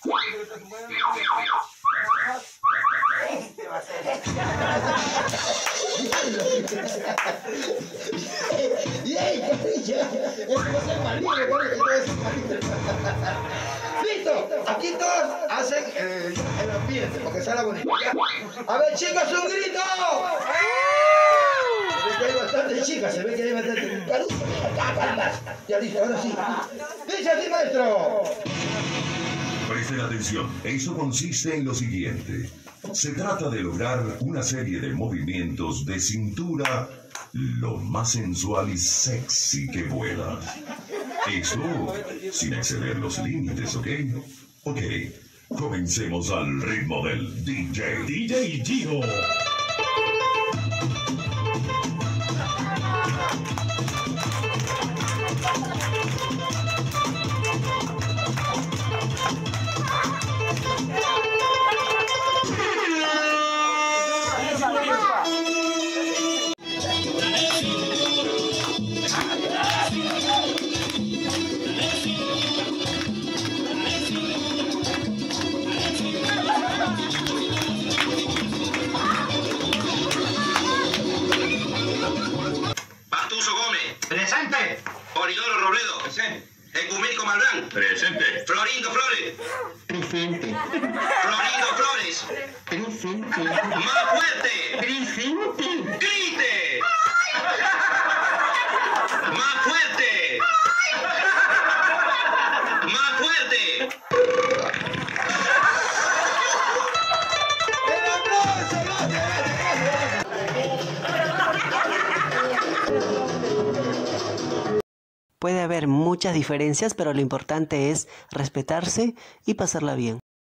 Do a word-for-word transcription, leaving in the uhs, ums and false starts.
Listo, aquí todos hacen el, el ambiente porque sale bonito. A ver, chicos, un grito. Se ve que hay bastante chicas, se ve que hay bastante. Ya listo, ahora sí. Dice así, maestro. Presten atención, eso consiste en lo siguiente. Se trata de lograr una serie de movimientos de cintura lo más sensual y sexy que pueda. Eso sin exceder los límites, ¿ok? Ok, comencemos al ritmo del D J. D J Gio. Presente. Polidoro Robledo. Presente. Ecumérico Malbrán. Presente. Florindo Flores. Presente. Florindo Flores. Presente. Más fuerte. Presente. Grite. Más fuerte. Más fuerte. Puede haber muchas diferencias, pero lo importante es respetarse y pasarla bien.